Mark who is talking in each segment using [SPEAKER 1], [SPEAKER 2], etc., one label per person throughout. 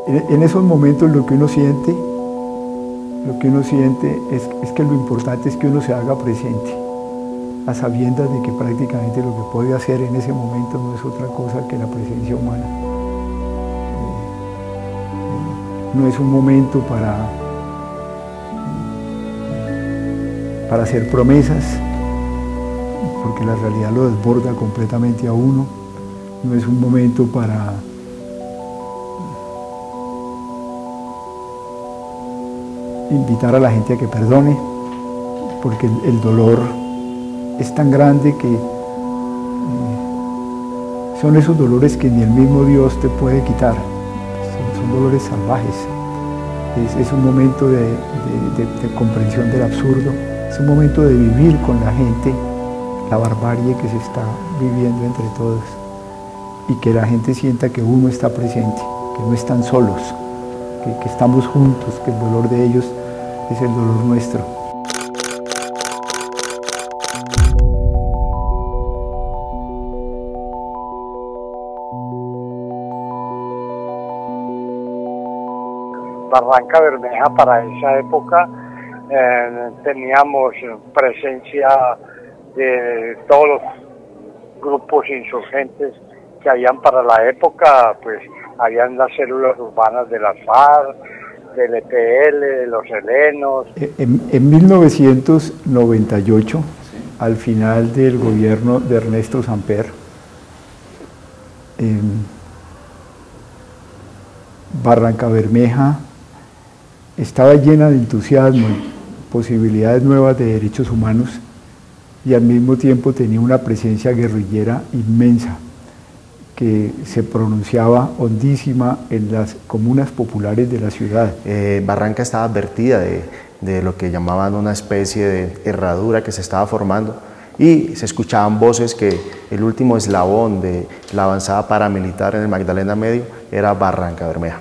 [SPEAKER 1] En esos momentos lo que uno siente es que lo importante es que uno se haga presente, a sabiendas de que prácticamente lo que puede hacer en ese momento no es otra cosa que la presencia humana. No es un momento para hacer promesas, porque la realidad lo desborda completamente a uno. No es un momento para invitar a la gente a que perdone, porque el dolor es tan grande que son esos dolores que ni el mismo Dios te puede quitar. Son dolores salvajes. Es un momento de comprensión del absurdo, es un momento de vivir con la gente la barbarie que se está viviendo entre todos y que la gente sienta que uno está presente, que no están solos, que estamos juntos, que el dolor de ellos es el dolor nuestro.
[SPEAKER 2] Barrancabermeja para esa época teníamos presencia de todos los grupos insurgentes que habían para la época, pues habían las células urbanas de las FARC, del EPL, de los helenos.
[SPEAKER 1] En 1998, al final del gobierno de Ernesto Samper, Barrancabermeja estaba llena de entusiasmo y posibilidades nuevas de derechos humanos, y al mismo tiempo tenía una presencia guerrillera inmensa que se pronunciaba hondísima en las comunas populares de la ciudad.
[SPEAKER 3] Barranca estaba advertida de lo que llamaban una especie de herradura que se estaba formando, y se escuchaban voces que el último eslabón de la avanzada paramilitar en el Magdalena Medio era Barrancabermeja.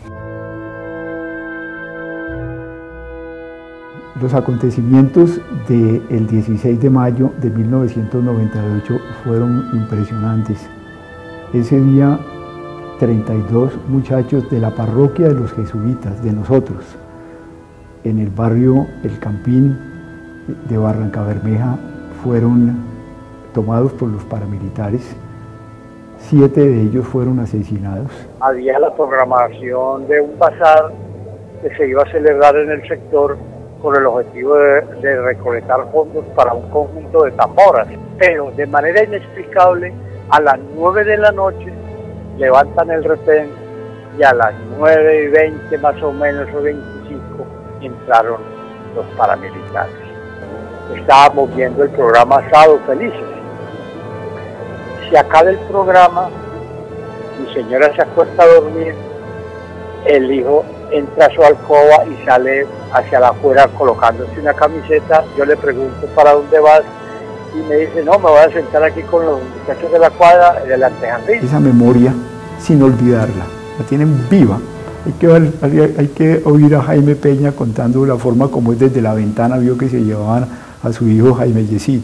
[SPEAKER 1] Los acontecimientos del 16 de mayo de 1998 fueron impresionantes. Ese día, 32 muchachos de la parroquia de los jesuitas, de nosotros, en el barrio El Campín de Barrancabermeja, fueron tomados por los paramilitares. 7 de ellos fueron asesinados.
[SPEAKER 2] Había la programación de un bazar que se iba a celebrar en el sector con el objetivo de recolectar fondos para un conjunto de tamboras, pero de manera inexplicable a las 9 de la noche levantan el retén y a las 9:20 más o menos o 25 entraron los paramilitares. Estábamos viendo el programa Sábado Felices. Se acaba el programa, mi señora se acuesta a dormir, el hijo entra a su alcoba y sale hacia la afuera colocándose una camiseta. Yo le pregunto ¿para dónde vas? Y me dice, no, me voy a sentar aquí con los muchachos de la cuadra, del Antejardín.
[SPEAKER 1] Esa memoria, sin olvidarla, la tienen viva. Hay que oír a Jaime Peña contando la forma como es desde la ventana, vio que se llevaban a su hijo Jaime Yesid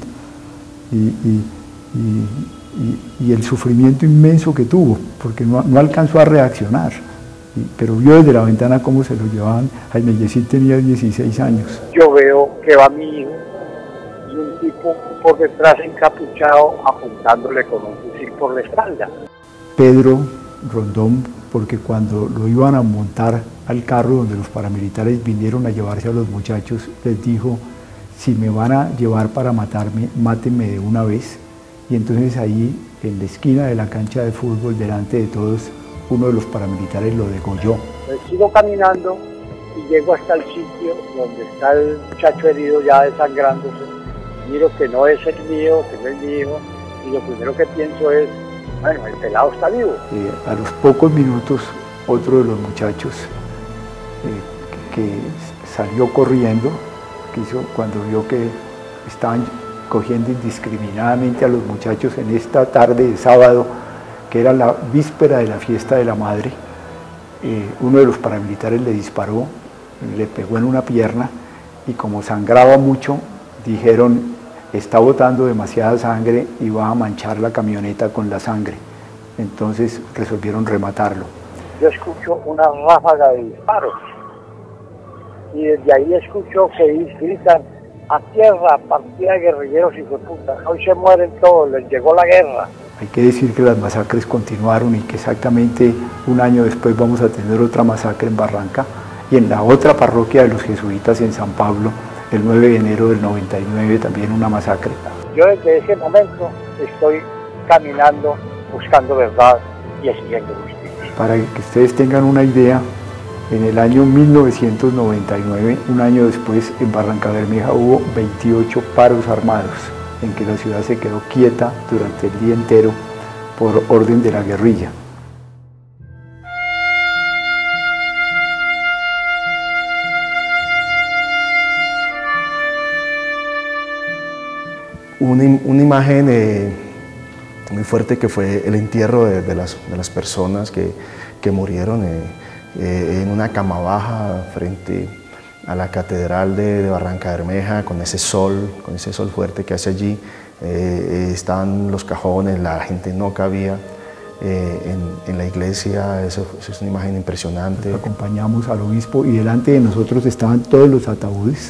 [SPEAKER 1] y el sufrimiento inmenso que tuvo, porque no alcanzó a reaccionar. Pero vio desde la ventana cómo se lo llevaban. Jaime Yesid tenía 16 años.
[SPEAKER 2] Yo veo que va mi hijo y un tipo por detrás encapuchado apuntándole con un fusil por la espalda.
[SPEAKER 1] Pedro Rondón, porque cuando lo iban a montar al carro donde los paramilitares vinieron a llevarse a los muchachos, les dijo, si me van a llevar para matarme, mátenme de una vez. Y entonces ahí, en la esquina de la cancha de fútbol, delante de todos, uno de los paramilitares lo degolló.
[SPEAKER 2] Pues sigo caminando y llego hasta el sitio donde está el muchacho herido ya desangrándose. Miro que no es el mío, que no es mi hijo, y lo primero que pienso es, bueno, el pelado está vivo.
[SPEAKER 1] A los pocos minutos, otro de los muchachos que salió corriendo, cuando vio que estaban cogiendo indiscriminadamente a los muchachos en esta tarde de sábado, que era la víspera de la fiesta de la madre, uno de los paramilitares le disparó, le pegó en una pierna y como sangraba mucho, dijeron, está botando demasiada sangre y va a manchar la camioneta con la sangre. Entonces resolvieron rematarlo.
[SPEAKER 2] yo escucho una ráfaga de disparos. Y desde ahí escucho que gritan: a tierra, partida de guerrilleros, hijo de puta, hoy se mueren todos, les llegó la guerra.
[SPEAKER 1] Hay que decir que las masacres continuaron y que exactamente un año después vamos a tener otra masacre en Barranca y en la otra parroquia de los jesuitas en San Pablo, el 9 de enero del 99, también una masacre.
[SPEAKER 2] Yo desde ese momento estoy caminando, buscando verdad y exigiendo justicia.
[SPEAKER 1] Para que ustedes tengan una idea, en el año 1999, un año después, en Barrancabermeja hubo 28 paros armados, en que la ciudad se quedó quieta durante el día entero por orden de la guerrilla.
[SPEAKER 3] Una imagen muy fuerte que fue el entierro de las personas que murieron en una cama baja frente a la catedral de Barrancabermeja, con ese sol fuerte que hace allí. Estaban los cajones, la gente no cabía en la iglesia. Eso es una imagen impresionante.
[SPEAKER 1] Acompañamos al obispo y delante de nosotros estaban todos los ataúdes,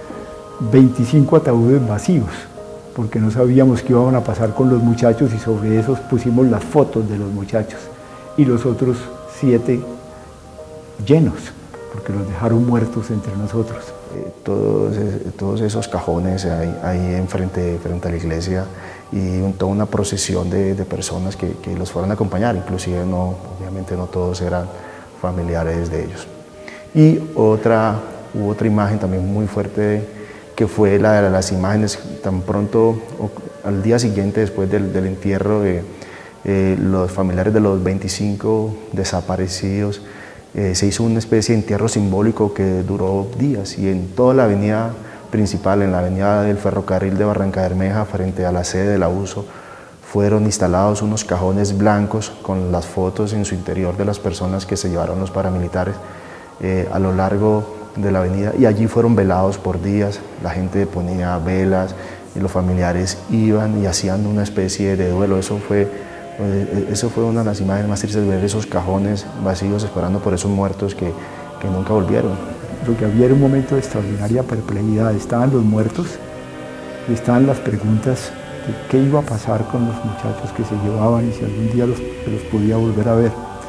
[SPEAKER 1] 25 ataúdes vacíos, porque no sabíamos qué iban a pasar con los muchachos y sobre esos pusimos las fotos de los muchachos y los otros 7 llenos, porque los dejaron muertos entre nosotros.
[SPEAKER 3] Todos esos cajones ahí frente a la iglesia y toda una procesión de personas que los fueron a acompañar, inclusive obviamente no todos eran familiares de ellos. Y otra imagen también muy fuerte que fue la de las imágenes tan pronto, al día siguiente después del entierro de los familiares de los 25 desaparecidos. Se hizo una especie de entierro simbólico que duró días y en toda la avenida principal, en la avenida del ferrocarril de Barrancabermeja, frente a la sede del abuso, fueron instalados unos cajones blancos con las fotos en su interior de las personas que se llevaron los paramilitares a lo largo de la avenida, y allí fueron velados por días. La gente ponía velas y los familiares iban y hacían una especie de duelo. Eso fue una de las imágenes más tristes, de ver esos cajones vacíos esperando por esos muertos que nunca volvieron.
[SPEAKER 1] Lo que había era un momento de extraordinaria perplejidad. Estaban los muertos, estaban las preguntas de qué iba a pasar con los muchachos que se llevaban y si algún día los podía volver a ver.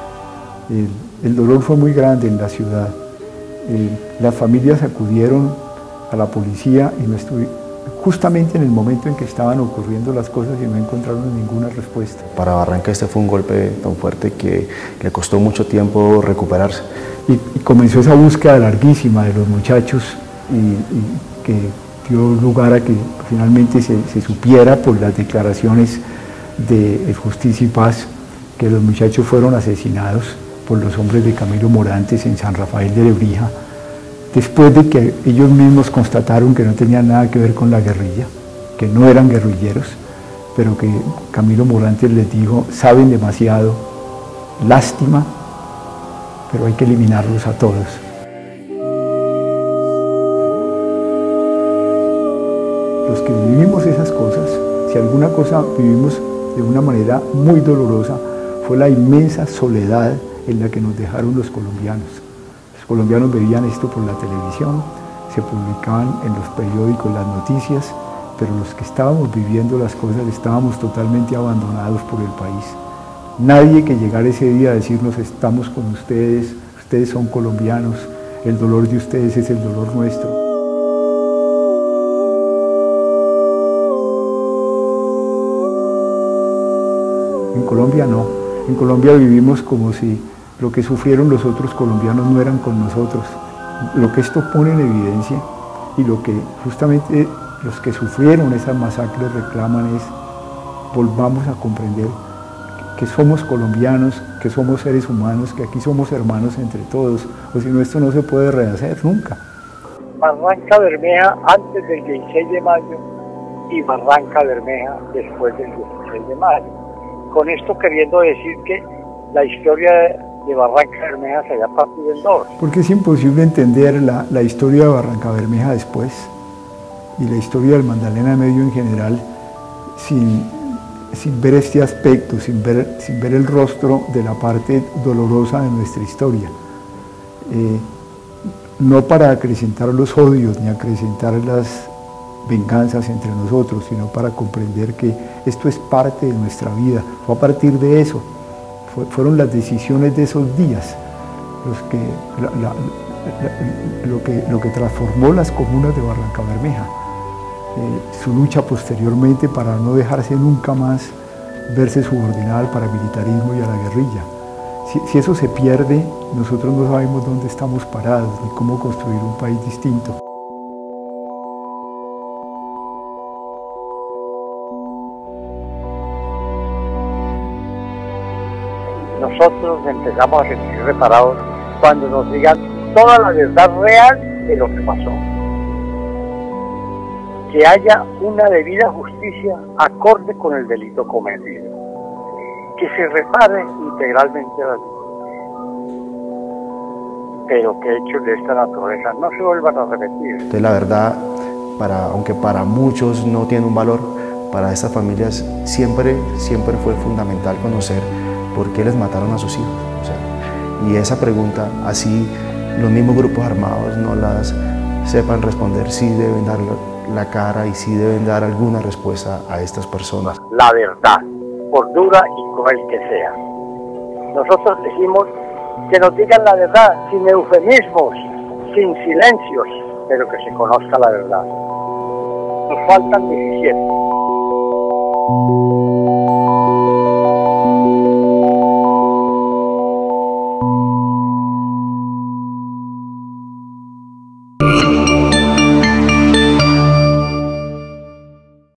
[SPEAKER 1] El dolor fue muy grande en la ciudad. Las familias acudieron a la policía y justamente en el momento en que estaban ocurriendo las cosas y no encontraron ninguna respuesta.
[SPEAKER 3] Para Barranca este fue un golpe tan fuerte que le costó mucho tiempo recuperarse.
[SPEAKER 1] Y comenzó esa búsqueda larguísima de los muchachos y que dio lugar a que finalmente se supiera por las declaraciones de Justicia y Paz que los muchachos fueron asesinados por los hombres de Camilo Morantes en San Rafael de Lebrija, después de que ellos mismos constataron que no tenían nada que ver con la guerrilla, que no eran guerrilleros, pero que Camilo Morantes les dijo: saben demasiado, lástima, pero hay que eliminarlos a todos. Los que vivimos esas cosas, si alguna cosa vivimos de una manera muy dolorosa, fue la inmensa soledad en la que nos dejaron los colombianos. Los colombianos veían esto por la televisión, se publicaban en los periódicos las noticias, pero los que estábamos viviendo las cosas estábamos totalmente abandonados por el país. Nadie que llegara ese día a decirnos: estamos con ustedes, ustedes son colombianos, el dolor de ustedes es el dolor nuestro. En Colombia no, en Colombia vivimos como si lo que sufrieron los otros colombianos no eran con nosotros. Lo que esto pone en evidencia y lo que justamente los que sufrieron esas masacres reclaman es: volvamos a comprender que somos colombianos, que somos seres humanos, que aquí somos hermanos entre todos, o si no, esto no se puede rehacer nunca.
[SPEAKER 2] Barrancabermeja antes del 16 de mayo y Barrancabermeja después del 16 de mayo. Con esto queriendo decir que la historia de Barrancabermeja se haya partido en dos.
[SPEAKER 1] Porque es imposible entender la historia de Barrancabermeja después y la historia del Magdalena Medio en general sin sin ver este aspecto, sin ver el rostro de la parte dolorosa de nuestra historia. No para acrecentar los odios ni acrecentar las venganzas entre nosotros, sino para comprender que esto es parte de nuestra vida. Fue a partir de eso, fueron las decisiones de esos días lo que transformó las comunas de Barrancabermeja. Su lucha posteriormente para no dejarse nunca más verse subordinada al paramilitarismo y a la guerrilla. Si eso se pierde, nosotros no sabemos dónde estamos parados ni cómo construir un país distinto.
[SPEAKER 2] Nosotros empezamos a sentir reparados cuando nos digan toda la verdad real de lo que pasó. Que haya una debida justicia acorde con el delito cometido. Que se repare integralmente las víctimas. Pero que hechos de esta naturaleza no se vuelvan a repetir.
[SPEAKER 3] Entonces, la verdad, aunque para muchos no tiene un valor, para estas familias siempre fue fundamental conocer por qué les mataron a sus hijos. O sea, y esa pregunta, así los mismos grupos armados no las sepan responder, sí deben dar la cara y sí deben dar alguna respuesta a estas personas.
[SPEAKER 2] La verdad, por dura y cruel que sea. Nosotros decimos que nos digan la verdad, sin eufemismos, sin silencios, pero que se conozca la verdad. Nos faltan 17.